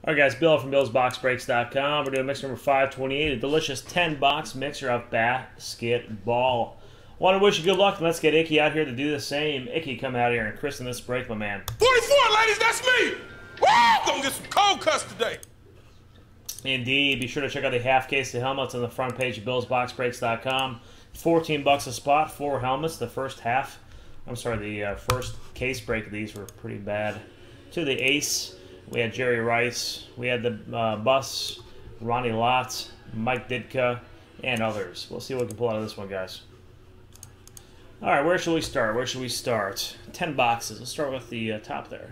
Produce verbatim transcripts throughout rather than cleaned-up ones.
All right, guys, Bill from Bills Box Breaks dot com. We're doing mix number five twenty-eight, a delicious ten box mixer of basketball. Want to wish you good luck, and let's get Icky out here to do the same. Icky, come out here and christen this break, my man. forty-four, ladies, that's me! Woo! Gonna get some cold cuts today. Indeed. Be sure to check out the half case of helmets on the front page of Bills Box Breaks dot com. fourteen bucks a spot, four helmets. The first half, I'm sorry, the uh, first case break of these were pretty bad. To the ace, we had Jerry Rice, we had the uh, Bus, Ronnie Lott, Mike Ditka, and others. We'll see what we can pull out of this one, guys. All right, where should we start? Where should we start? Ten boxes. Let's start with the uh, top there.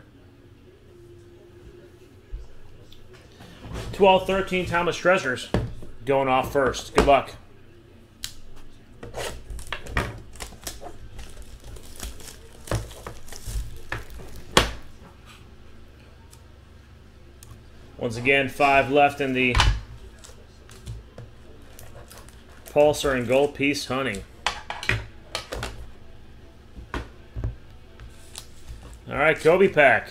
twelve thirteen Thomas Treasures going off first. Good luck. Once again, five left in the Pulsar and Gold Piece Hunting. All right, Kobe pack.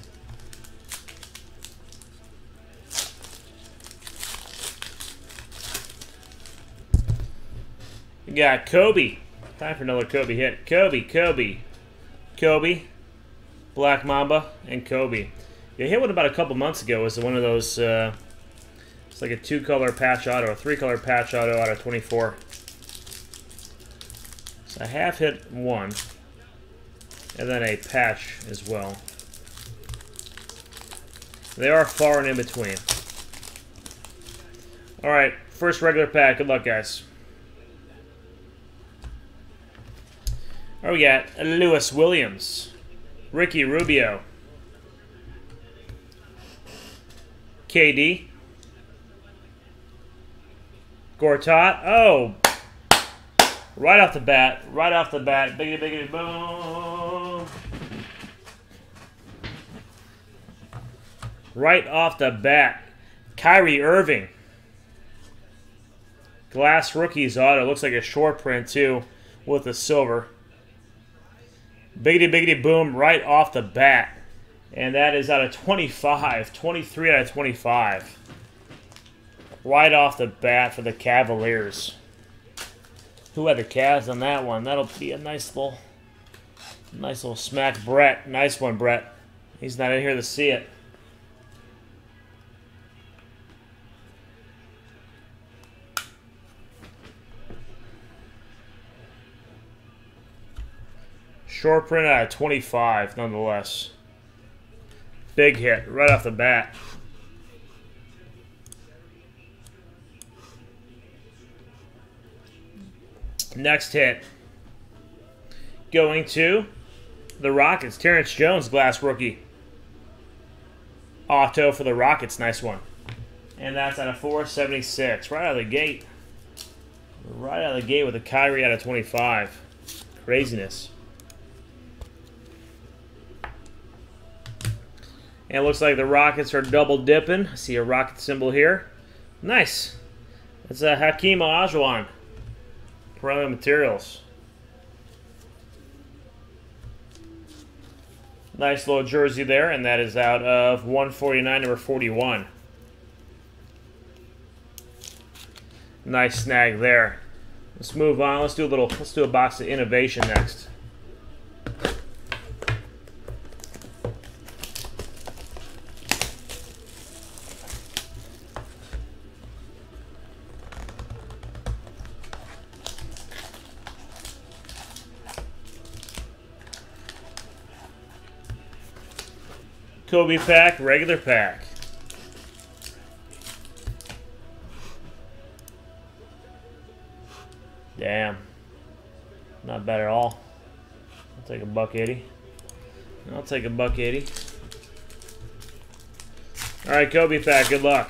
We got Kobe. Time for another Kobe hit. Kobe, Kobe, Kobe, Black Mamba, and Kobe. Yeah, hit one about a couple months ago. It was one of those, uh, it's like a two-color patch auto, a three-color patch auto out of twenty-four. So I have hit one, and then a patch as well. They are far and in between. All right, first regular pack. Good luck, guys. All right, we got Lewis Williams, Ricky Rubio, K D, Gortat. Oh, right off the bat, right off the bat, biggity, biggity, boom. Right off the bat, Kyrie Irving. Glass Rookies auto. Looks like a short print, too, with the silver. Biggity, biggity, boom, right off the bat. And that is out of twenty-five. twenty-three out of twenty-five. Right off the bat for the Cavaliers. Who had the Cavs on that one? That'll be a nice little, nice little smack. Brett. Nice one, Brett. He's not in here to see it. Short print out of twenty-five, nonetheless. Big hit right off the bat. Next hit. Going to the Rockets. Terrence Jones, glass rookie. Auto for the Rockets. Nice one. And that's out of four seventy-six. Right out of the gate. Right out of the gate with a Kyrie out of twenty-five. Craziness. And it looks like the Rockets are double dipping. I see a rocket symbol here. Nice. It's a Hakeem Olajuwon. Perennial Materials. Nice little jersey there, and that is out of one forty-nine, number forty-one. Nice snag there. Let's move on. Let's do a little. Let's do a box of innovation next. Kobe pack, regular pack. Damn. Not bad at all. I'll take a buck eighty. I'll take a buck eighty. Alright, Kobe pack, good luck.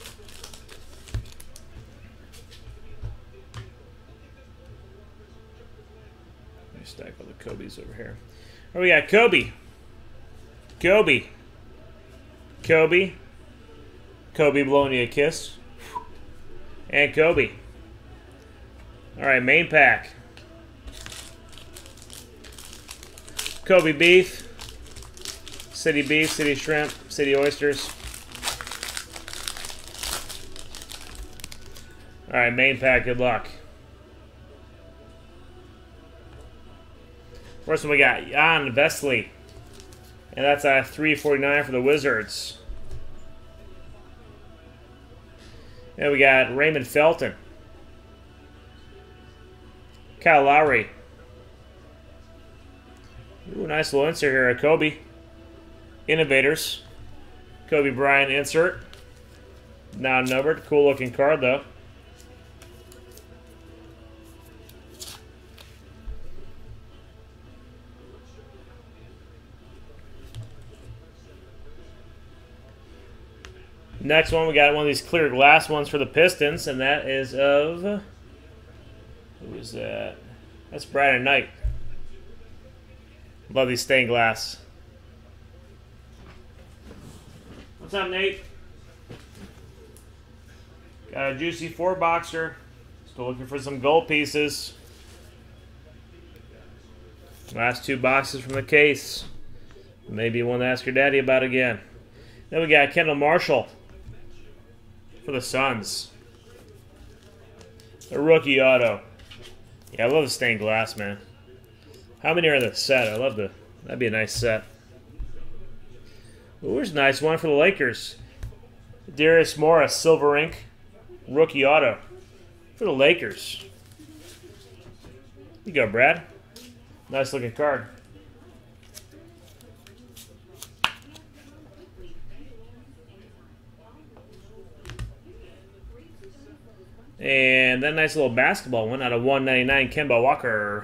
Let me stack all the Kobe's over here. Oh, we got Kobe. Kobe. Kobe. Kobe blowing you a kiss. And Kobe. Alright, main pack. Kobe beef. City beef, city shrimp, city oysters. All right, main pack, good luck. First one we got Jan Vesely. And that's a three forty-nine for the Wizards. Then we got Raymond Felton. Kyle Lowry. Ooh, nice little insert here. Kobe. Innovators. Kobe Bryant insert. Not numbered. Cool looking card though. Next one, we got one of these clear glass ones for the Pistons, and that is of... Who is that? That's Brandon Knight. Love these stained glass. What's up, Nate? Got a juicy four boxer. Still looking for some gold pieces. Last two boxes from the case. Maybe one to ask your daddy about again. Then we got Kendall Marshall for the Suns. A rookie auto. Yeah, I love the stained glass, man. How many are in the set? I love the... That'd be a nice set. Ooh, here's a nice one for the Lakers. Darius Morris, silver ink. Rookie auto for the Lakers. You go, Brad. Nice looking card. And that nice little basketball one out of one ninety-nine, Kemba Walker.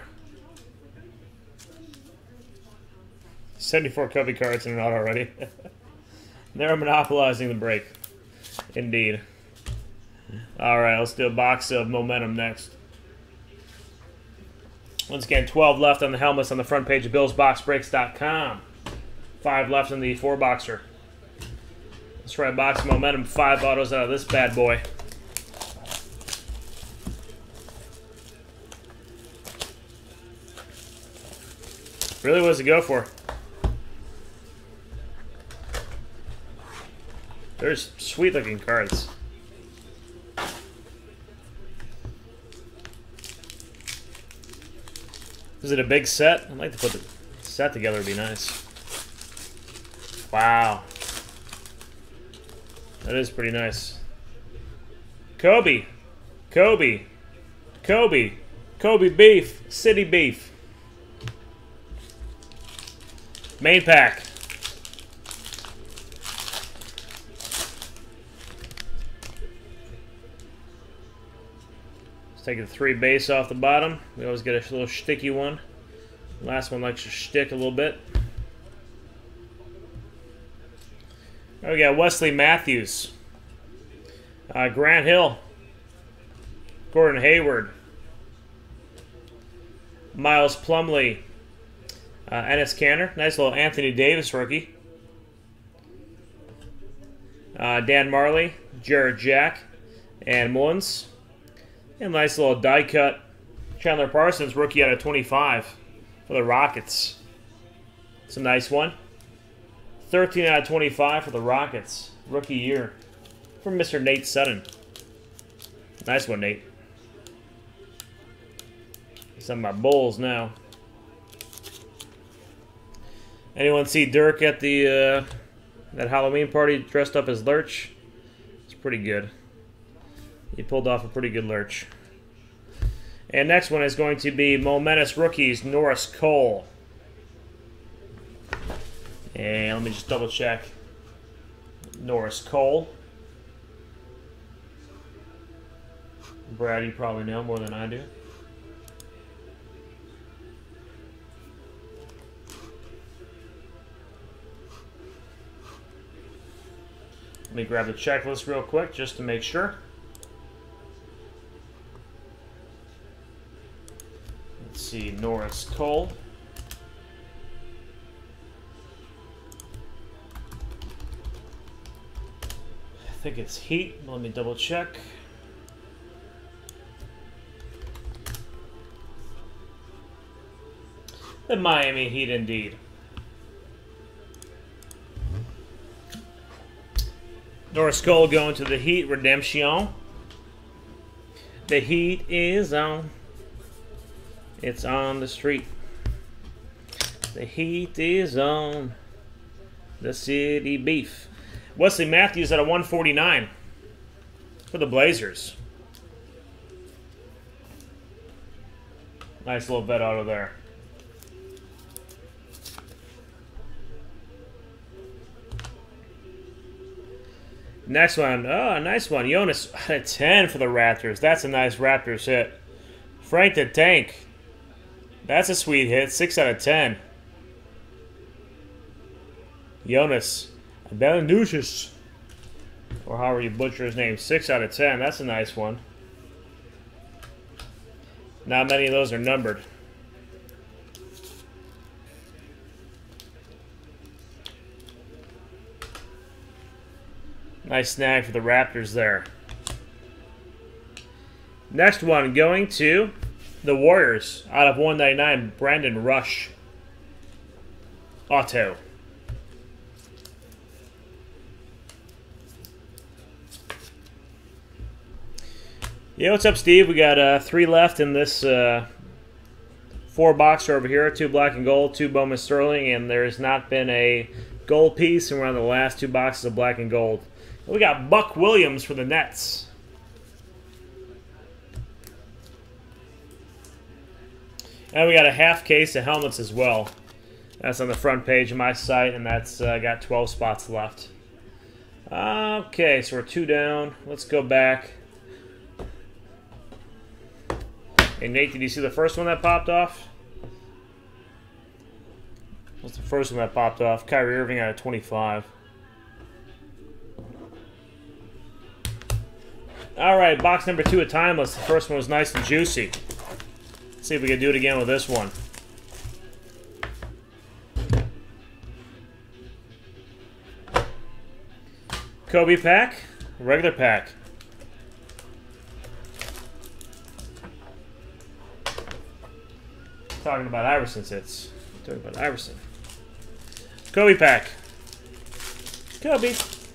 seventy-four Kobe cards in an auto already. They're monopolizing the break. Indeed. Alright, let's do a box of Momentum next. Once again, twelve left on the helmets on the front page of Bills Box Breaks dot com. five left in the four boxer. Let's try a box of Momentum. Five autos out of this bad boy. Really, what does it go for? There's sweet looking cards. Is it a big set? I'd like to put the set together, would be nice. Wow. That is pretty nice. Kobe. Kobe. Kobe. Kobe beef. City beef. Main pack. Let's take the three base off the bottom. We always get a little sticky one. Last one likes to shtick a little bit. Oh, we got Wesley Matthews. Uh, Grant Hill. Gordon Hayward. Miles Plumlee. Uh, Enes Kanter, nice little Anthony Davis rookie. Uh, Dan Marley, Jared Jack, and Mullins. And nice little die cut Chandler Parsons rookie out of twenty-five for the Rockets. It's a nice one. thirteen out of twenty-five for the Rockets. Rookie year from Mister Nate Sutton. Nice one, Nate. Some of my Bulls now. Anyone see Dirk at the uh, that Halloween party dressed up as Lurch? It's pretty good. He pulled off a pretty good Lurch. And next one is going to be Momentous Rookies, Norris Cole. And let me just double check. Norris Cole. Brad, you probably know more than I do. Let me grab the checklist real quick just to make sure. Let's see, Norris Cole. I think it's Heat. Let me double check. The Miami Heat indeed. Norris Cole going to the Heat Redemption. The heat is on. It's on the street. The heat is on. The city beef. Wesley Matthews at a one forty-nine for the Blazers. Nice little bet auto there. Next one. Oh, a nice one. Jonas at a ten for the Raptors. That's a nice Raptors hit. Frank the Tank. That's a sweet hit. six out of ten. Jonas Belandushis, or however you butcher his name. six out of ten. That's a nice one. Not many of those are numbered. Nice snag for the Raptors there. Next one going to the Warriors out of one ninety-nine, Brandon Rush. Auto. Yeah, what's up, Steve? We got uh, three left in this uh, four boxer over here. Two black and gold, two Bowman Sterling, and there's not been a gold piece, and we're on the last two boxes of black and gold. We got Buck Williams for the Nets. And we got a half case of helmets as well. That's on the front page of my site, and that's uh, got twelve spots left. Okay, so we're two down. Let's go back. Hey, Nate, did you see the first one that popped off? What's the first one that popped off? Kyrie Irving out of twenty-five. All right, box number two of Timeless. The first one was nice and juicy. Let's see if we can do it again with this one. Kobe pack, regular pack. Talking about Iverson's hits. Talking about Iverson. Kobe pack. Kobe.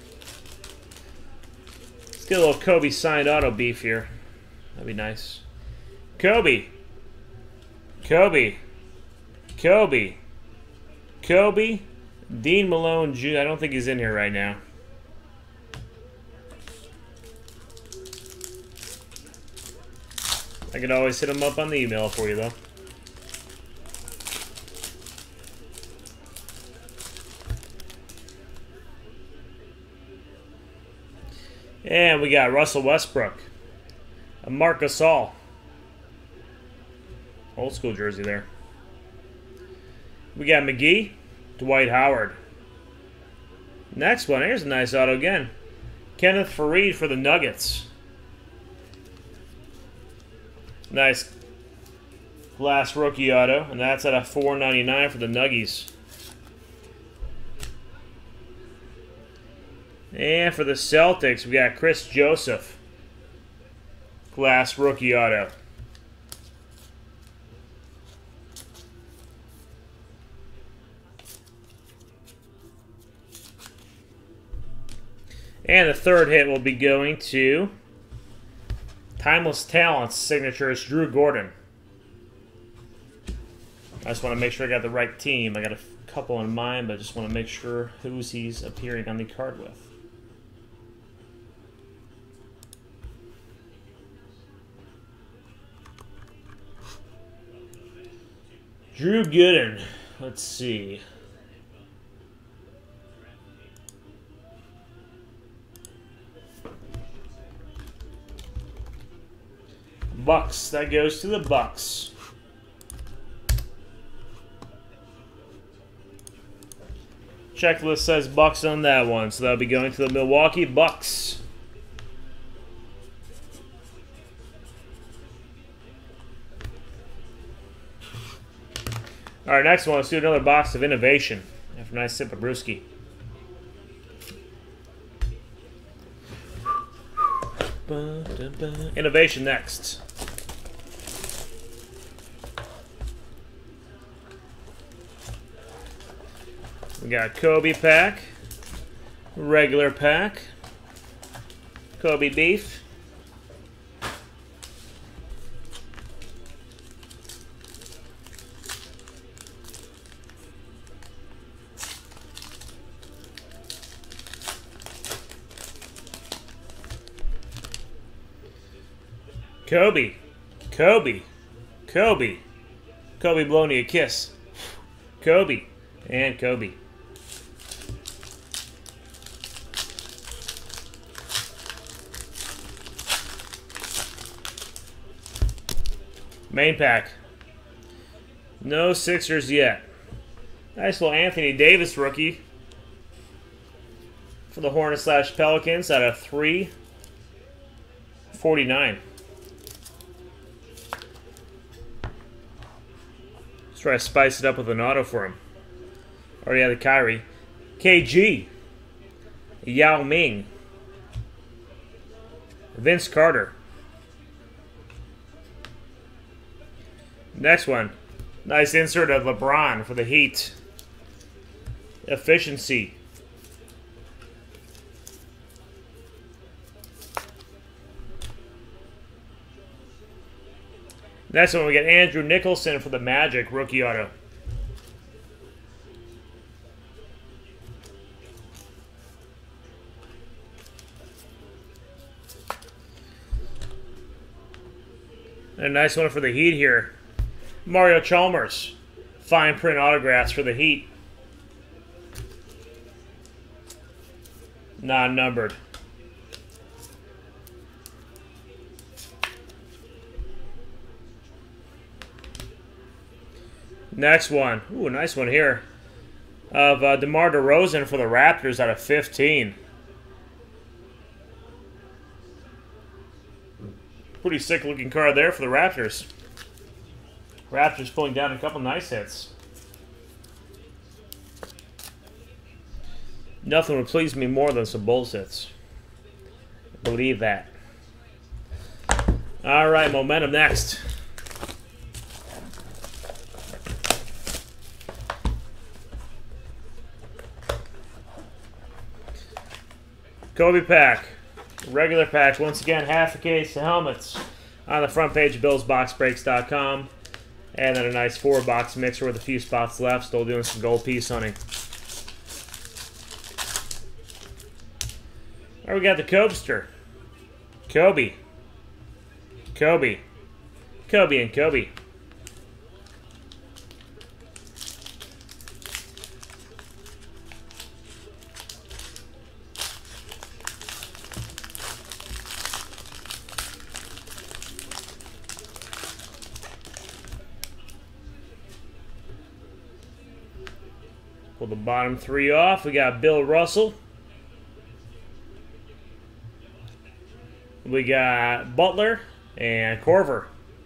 Let's get a little Kobe signed auto beef here. That'd be nice. Kobe. Kobe. Kobe. Kobe. Dean Malone Junior I don't think he's in here right now. I could always hit him up on the email for you, though. And we got Russell Westbrook. A Marc Gasol. Old school jersey there. We got McGee. Dwight Howard. Next one. Here's a nice auto again. Kenneth Faried for the Nuggets. Nice glass rookie auto. And that's at a four ninety-nine for the Nuggies. And for the Celtics, we got Chris Joseph. Glass rookie auto. And the third hit will be going to Timeless Talents signature. It's Drew Gordon. I just want to make sure I got the right team. I got a couple in mind, but I just want to make sure who's he's appearing on the card with. Drew Gooden. Let's see. Bucks. That goes to the Bucks. Checklist says Bucks on that one, so that'll be going to the Milwaukee Bucks. All right, next one. Let's do another box of Innovation. After a nice sip of brewski. Innovation next. We got Kobe pack, regular pack, Kobe beef, Kobe. Kobe. Kobe. Kobe blowing you a kiss. Kobe. And Kobe. Main pack. No Sixers yet. Nice little Anthony Davis rookie for the Hornets slash Pelicans out of three forty-nine. Let's try to spice it up with an auto for him. Already had the Kyrie. K G. Yao Ming. Vince Carter. Next one. Nice insert of LeBron for the Heat. Efficiency. Next one, we get Andrew Nicholson for the Magic, rookie auto. And a nice one for the Heat here. Mario Chalmers, fine print autographs for the Heat. Non-numbered. Next one. Ooh, a nice one here. Of uh, DeMar DeRozan for the Raptors out of fifteen. Pretty sick looking card there for the Raptors. Raptors pulling down a couple nice hits. Nothing would please me more than some Bulls hits. Believe that. All right, momentum next. Kobe pack. Regular pack. Once again, half a case of helmets on the front page of Bills Box Breaks dot com. And then a nice four box mixer with a few spots left. Still doing some gold piece hunting. All right, we got the Cobster. Kobe. Kobe. Kobe and Kobe. Pull the bottom three off. We got Bill Russell. We got Butler and Korver.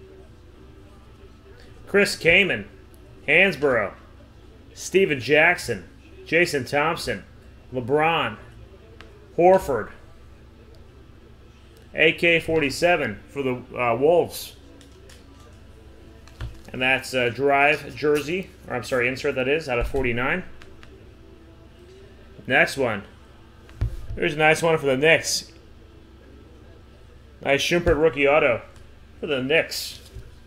Chris Kaman. Hansborough. Steven Jackson. Jason Thompson. LeBron. Horford. A K forty-seven for the uh, Wolves. And that's a drive jersey. Or I'm sorry, insert that is, out of forty-nine. Next one. Here's a nice one for the Knicks. Nice Shumpert rookie auto for the Knicks.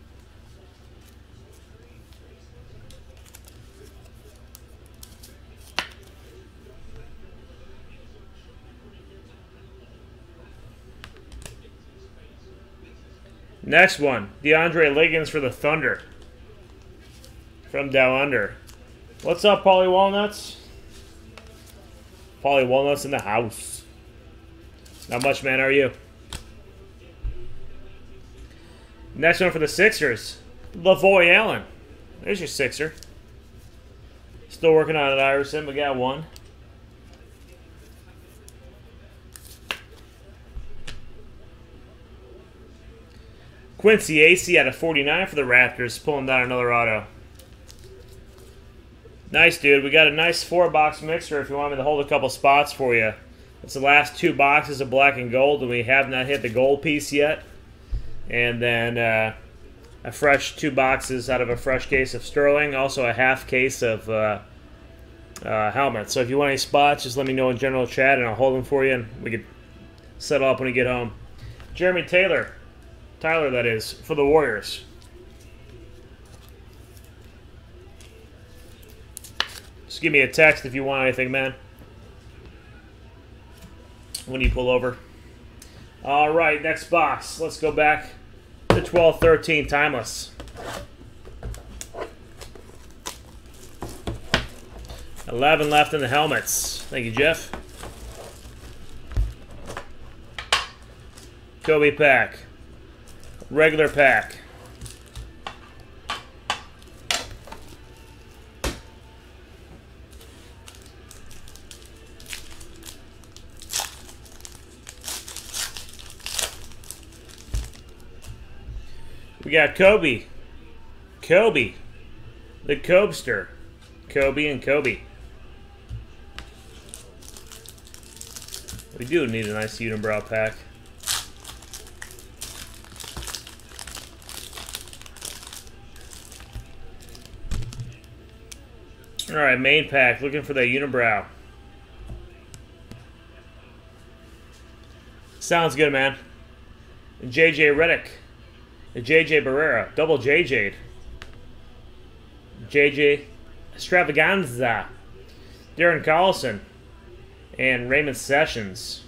Next one. DeAndre Liggins for the Thunder. From Down Under. What's up, Paulie Walnuts? Paulie Walnuts in the house. Not much, man, are you? Next one for the Sixers. Lavoy Allen. There's your Sixer. Still working on it, Iverson. We got one. Quincy Acey out of forty-nine for the Raptors. Pulling down another auto. Nice, dude. We got a nice four-box mixer if you want me to hold a couple spots for you. It's the last two boxes of black and gold, and we have not hit the gold piece yet. And then uh, a fresh two boxes out of a fresh case of Sterling. Also a half case of uh, uh, helmets. So if you want any spots, just let me know in general chat, and I'll hold them for you, and we can settle up when we get home. Jeremy Taylor. Tyler, that is, for the Warriors. Just give me a text if you want anything, man. When you pull over. All right, next box. Let's go back to twelve thirteen Timeless. eleven left in the helmets. Thank you, Jeff. Kobe pack. Regular pack. We got Kobe. Kobe. The Cobster. Kobe and Kobe. We do need a nice unibrow pack. Alright, main pack. Looking for that unibrow. Sounds good, man. J J Redick. J J Barrera. Double J J'd. J J Extravaganza. Darren Collison. And Raymond Sessions.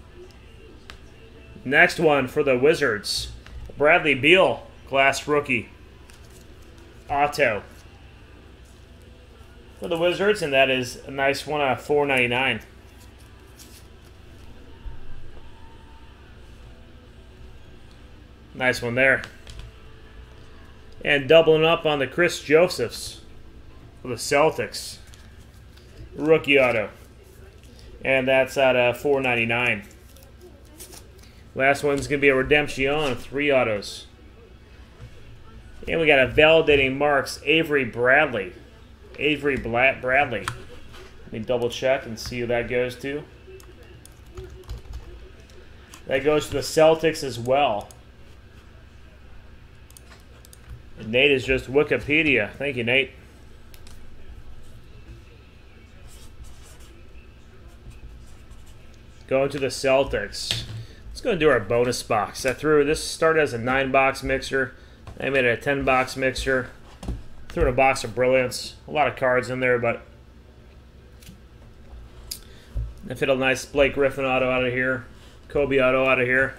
Next one for the Wizards. Bradley Beal. Glass rookie. Auto. For the Wizards, and that is a nice one out of four ninety-nine. Nice one there. And doubling up on the Chris Josephs for the Celtics. Rookie auto. And that's out of four ninety-nine. Last one's going to be a Redemption, three autos. And we got a validating marks, Avery Bradley. Avery Bradley. Let me double check and see who that goes to. That goes to the Celtics as well. And Nate is just Wikipedia. Thank you, Nate. Going to the Celtics. Let's go and do our bonus box. I threw this started as a nine box mixer. I made it a ten box mixer. Threw in a box of Brilliance. A lot of cards in there, but I fit a nice Blake Griffin auto out of here. Kobe auto out of here.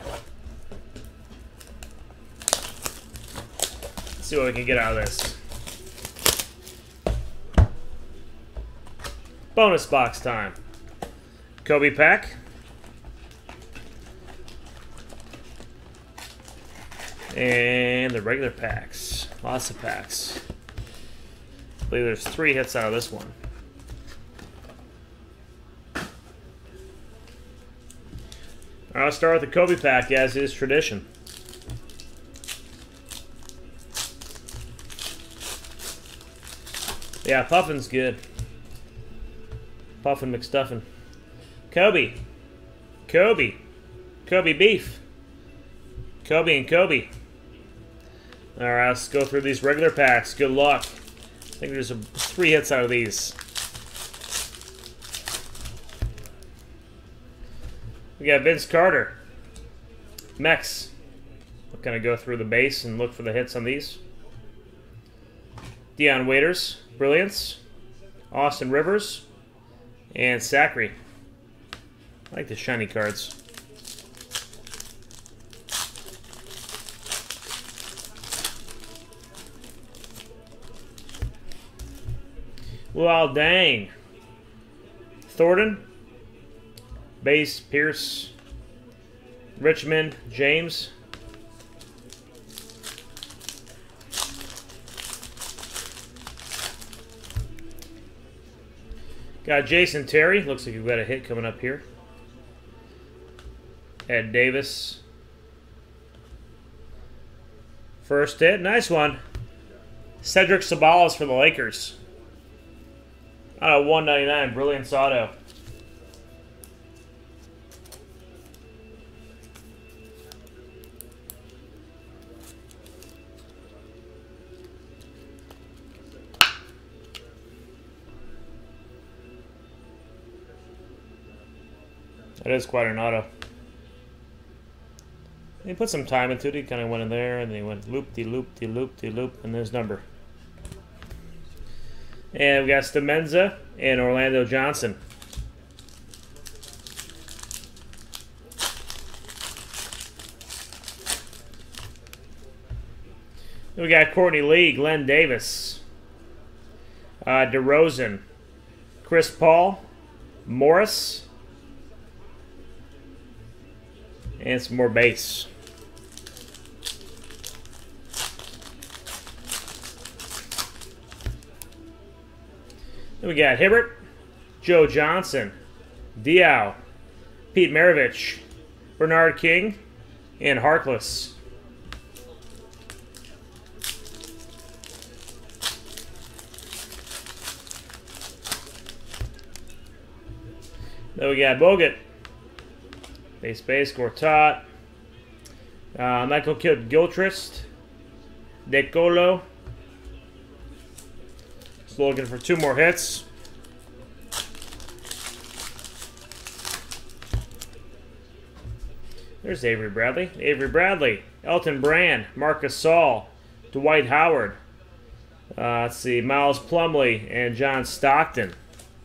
Let's see what we can get out of this. Bonus box time. Kobe pack. And the regular packs. Lots of packs. I believe there's three hits out of this one. I'll start with the Kobe pack, as is tradition. Yeah, Puffin's good. Puffin McStuffin. Kobe. Kobe. Kobe beef. Kobe and Kobe. Alright, let's go through these regular packs. Good luck. I think there's a, three hits out of these. We got Vince Carter. Mex. We're going to go through the base and look for the hits on these. Dion Waiters. Brilliance. Austin Rivers. And Sacre. I like the shiny cards. Well, dang. Thornton. Base, Pierce. Richmond, James. Got Jason Terry. Looks like we've got a hit coming up here. Ed Davis. First hit. Nice one. Cedric Sabalas for the Lakers. Out of one ninety-nine. Brilliance auto. That is quite an auto. He put some time into it. He kind of went in there, and then he went loop-de-loop-de-loop-de-loop, and there's number. And we got Stemenza and Orlando Johnson. We got Courtney Lee, Glenn Davis, uh, DeRozan, Chris Paul, Morris, and some more base. Then we got Hibbert, Joe Johnson, Diaw, Pete Maravich, Bernard King, and Harkless. Then we got Bogut, base base, Gortat, uh, Michael Gilchrist, Decolo. Still looking for two more hits. There's Avery Bradley. Avery Bradley, Elton Brand, Marcus Saul, Dwight Howard. Uh, let's see, Miles Plumlee and John Stockton.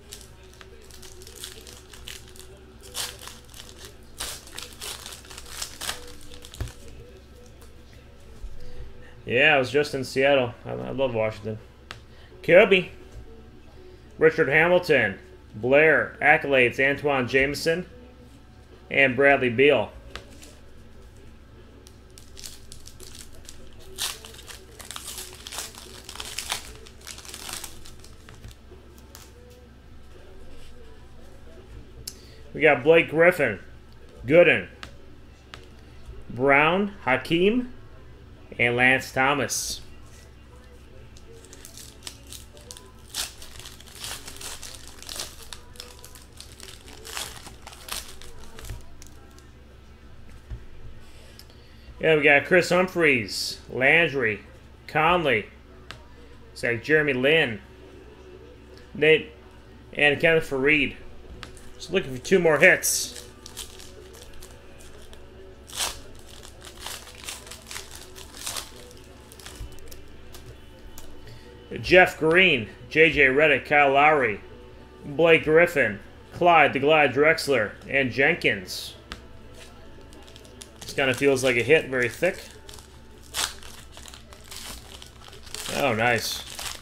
Yeah, I was just in Seattle. I, I love Washington. Kobe, Richard Hamilton, Blair, Accolades, Antoine Jameson, and Bradley Beal. We got Blake Griffin, Gooden, Brown, Hakeem, and Lance Thomas. Yeah, we got Chris Humphreys, Landry, Conley, it's like Jeremy Lin, Nate, and Kenneth Fareed. Just looking for two more hits. Jeff Green, J J Redick, Kyle Lowry, Blake Griffin, Clyde the Glide Drexler, and Jenkins. This kind of feels like a hit, very thick. Oh, nice.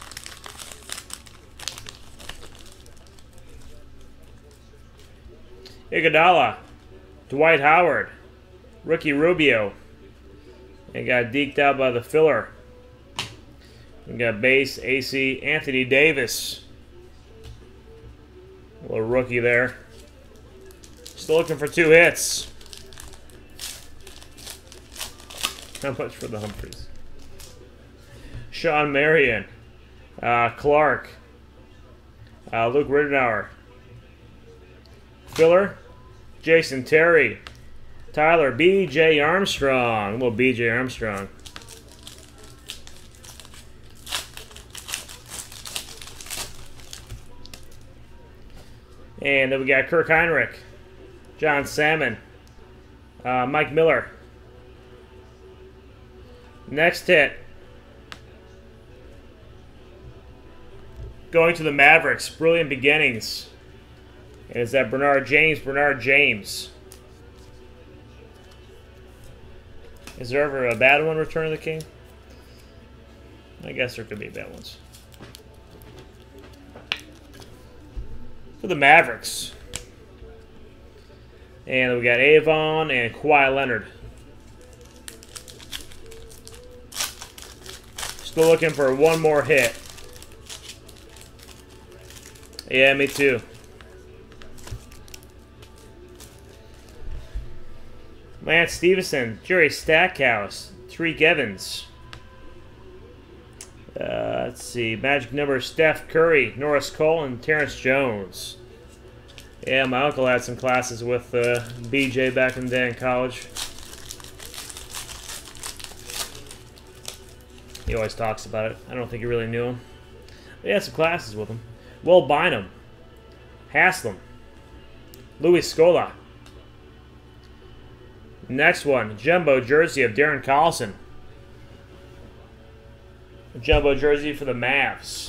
Iguodala, Dwight Howard, Ricky Rubio. And got deked out by the filler. We got base, A C, Anthony Davis. A little rookie there. Still looking for two hits. How much for the Humphreys? Sean Marion, uh, Clark, uh, Luke Ridenour, filler, Jason Terry, Tyler B J Armstrong. A little B J Armstrong. And then we got Kirk Heinrich, John Salmon, uh, Mike Miller. Next hit. Going to the Mavericks, Brilliant Beginnings. And is that Bernard James? Bernard James. Is there ever a bad one, Return of the King? I guess there could be bad ones. For the Mavericks. And we got Avon and Kawhi Leonard. Still looking for one more hit. Yeah, me too. Lance Stevenson, Jerry Stackhouse, Tariq Evans. Uh, let's see, magic number Steph Curry, Norris Cole, and Terrence Jones. Yeah, my uncle had some classes with uh, B J back in the day in college. He always talks about it. I don't think he really knew him. But he had some classes with him. Will Bynum, Haslam, Louis Scola. Next one, jumbo jersey of Darren Collison. A jumbo jersey for the Mavs.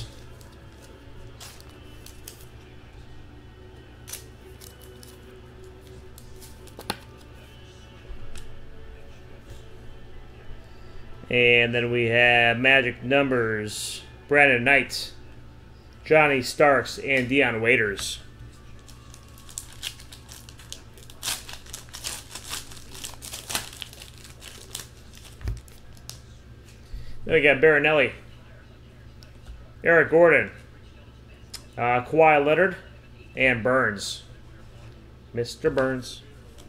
And then we have Magic numbers, Brandon Knight, Johnny Starks, and Dion Waiters. Then we got Barinelli, Eric Gordon, uh, Kawhi Leonard, and Burns. Mister Burns.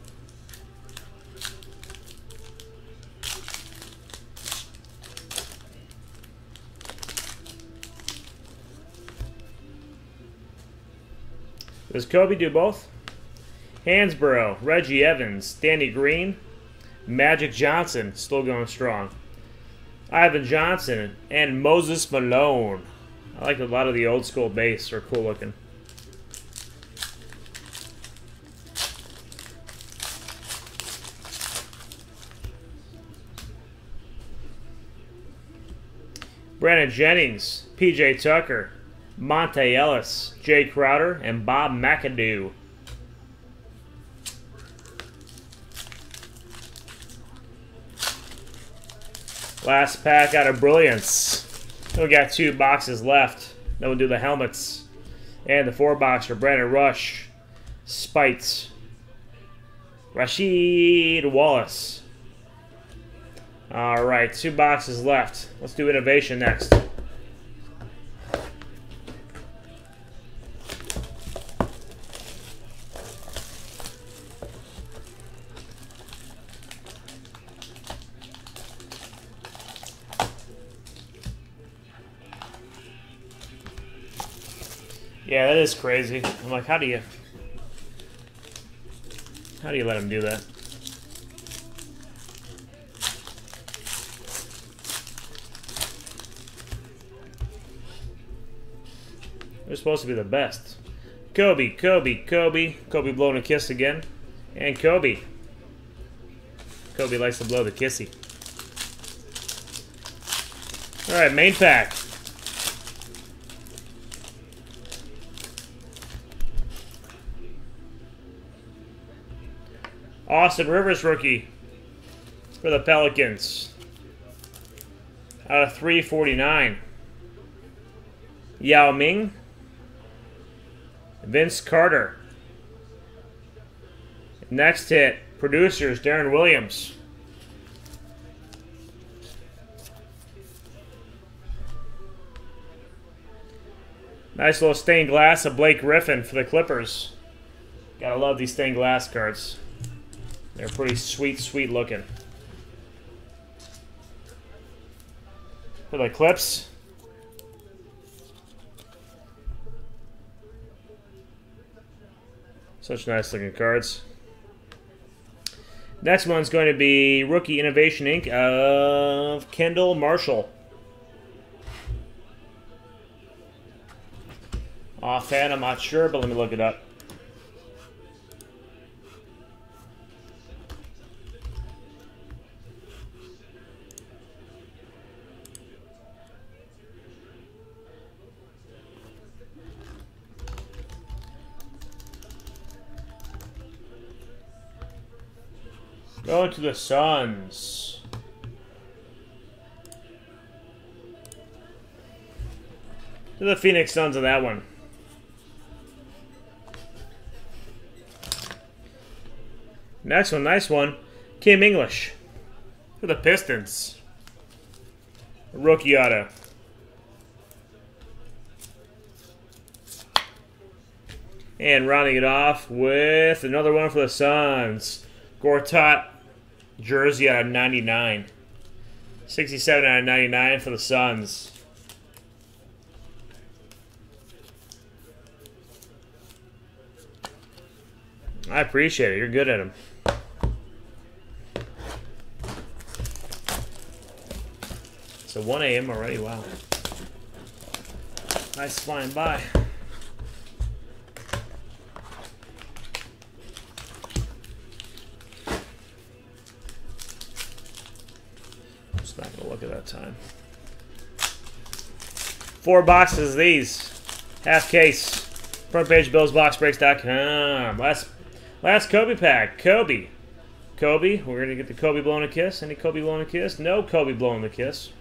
Does Kobe do both? Hansborough, Reggie Evans, Danny Green, Magic Johnson, still going strong. Ivan Johnson, and Moses Malone. I like a lot of the old school base, are cool looking. Brandon Jennings, P J Tucker, Monte Ellis, Jay Crowder, and Bob McAdoo. Last pack out of Brilliance. We got two boxes left. Then we'll do the helmets. And the four box for Brandon Rush, Spites, Rasheed Wallace. All right, two boxes left. Let's do Innovation next. Yeah, that is crazy. I'm like, how do you, how do you let him do that? They're supposed to be the best. Kobe, Kobe, Kobe. Kobe blowing a kiss again. And Kobe. Kobe likes to blow the kissy. All right, main pack. Austin Rivers rookie for the Pelicans. Out of three forty-nine. Yao Ming. Vince Carter. Next hit, producers, Darren Williams. Nice little stained glass of Blake Griffin for the Clippers. Gotta love these stained glass cards. They're pretty sweet, sweet looking. For the Clips. Such nice looking cards. Next one's going to be Rookie Innovation Incorporated of Kendall Marshall. Offhand, I'm not sure, but let me look it up. Go to the Suns. To the Phoenix Suns on that one. Next one, nice one. Kim English. For the Pistons. Rookie auto. And rounding it off with another one for the Suns. Gortat jersey out of ninety-nine. sixty-seven out of ninety-nine for the Suns. I appreciate it. You're good at them. It's a one A M already. Wow. Nice flying by. Not gonna look at that time. Four boxes of these. Half case. Front page Bills Box Breaks dot com. Last last Kobe pack. Kobe. Kobe. We're going to get the Kobe blowing a kiss. Any Kobe blowing a kiss? No Kobe blowing the kiss.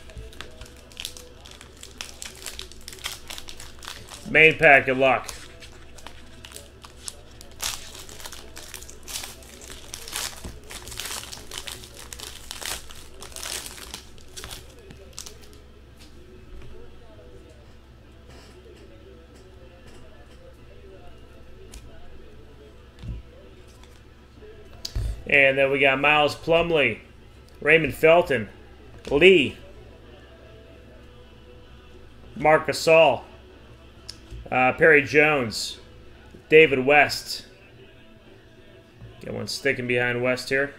Main pack, good luck. And then we got Miles Plumlee, Raymond Felton, Lee, Marc Gasol, uh, Perry Jones, David West. Got one sticking behind West here.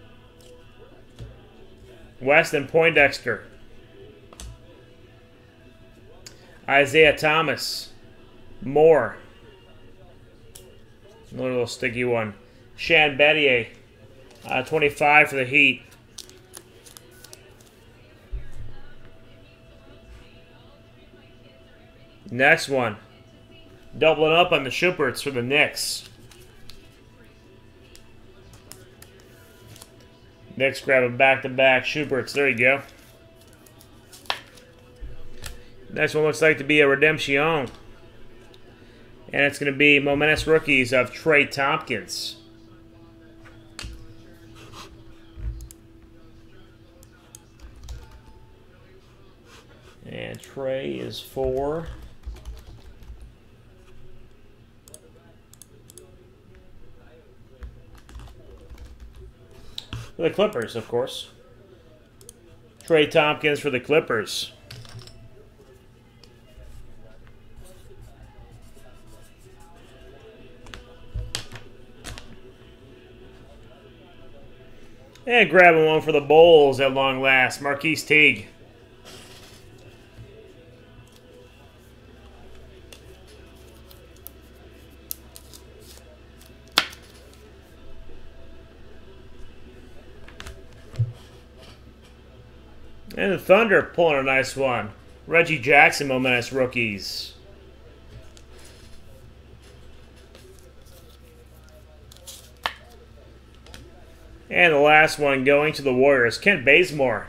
West and Poindexter. Isaiah Thomas, Moore. Another little sticky one. Shan Battier. Uh, twenty-five for the Heat. Next one. Doubling up on the Schuberts for the Knicks. Knicks grabbing back-to-back Schuberts. There you go. Next one looks like to be a redemption. And it's going to be momentous rookies of Trey Tompkins. And Trey is for the Clippers, of course. Trey Tompkins for the Clippers. And grabbing one for the Bulls at long last, Marquise Teague. And the Thunder pulling a nice one. Reggie Jackson, momentous rookies. And the last one going to the Warriors, Kent Bazemore.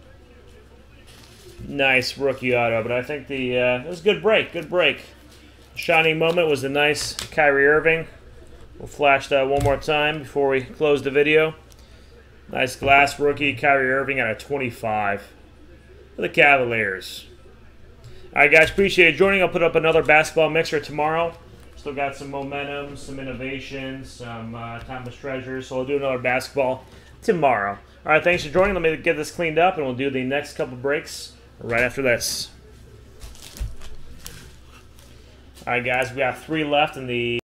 Nice rookie auto, but I think the uh, it was a good break, good break. Shining moment was the nice Kyrie Irving. We'll flash that one more time before we close the video. Nice glass rookie, Kyrie Irving out of twenty-five for the Cavaliers. All right, guys, appreciate it joining. I'll put up another basketball mixer tomorrow. Still got some momentum, some innovation, some uh, timeless treasures. So we'll do another basketball tomorrow. All right, thanks for joining. Let me get this cleaned up, and we'll do the next couple breaks right after this. All right, guys, we got three left in the